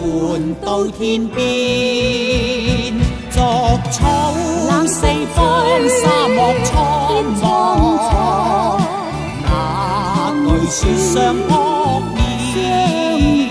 伴到天邊，逐草四方，沙漠蒼茫，那句説相撲面。